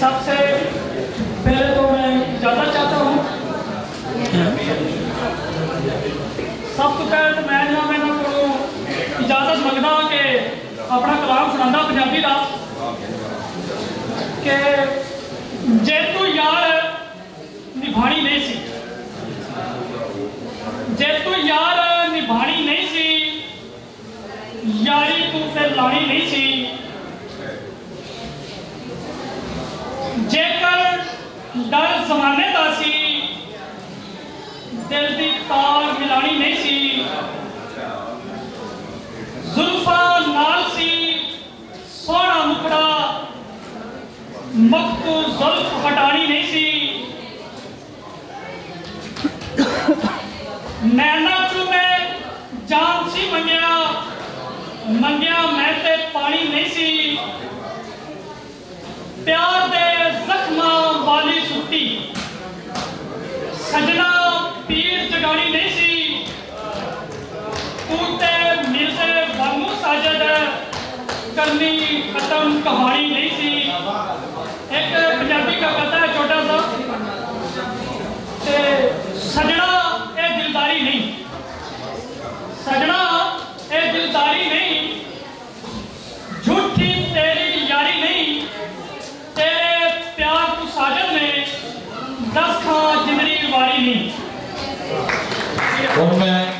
सबसे पहले तो मैं इजाज़त चाहता हूँ। सब तो पहले तो मैं को इजाज़त मंगदा कि अपना कलाम सुनांदा पंजाबी का कि जे तू यार निभानी नहीं सी, जे तू यार निभानी नहीं सी, यारी तू फिर लानी नहीं सी। जेकर डर जमाने का सी, दिल की तार मिलानी नहीं सी। जुल्फा नाल सी सोहना मुखड़ा, मख्तू जुल्फ हटानी नहीं सी। नैना चू में जान सी मंगिया, मंगिया मैं ते पानी नहीं सी। प्यार दे जख्मा वाली सुट्टी, सजना पीर जगानी नहीं सी। कूते मिर्जे वांगू साजद, करनी खत्म कहानी नहीं सी। एक पंजाबी का कथा है छोटा सा, सजना ए दिलदारी नहीं, सजना ए दिलदारी नहीं, झूठी तेरी यारी नहीं। तेरे प्यार को साजद में 10 खां जिंदगी वारी नहीं।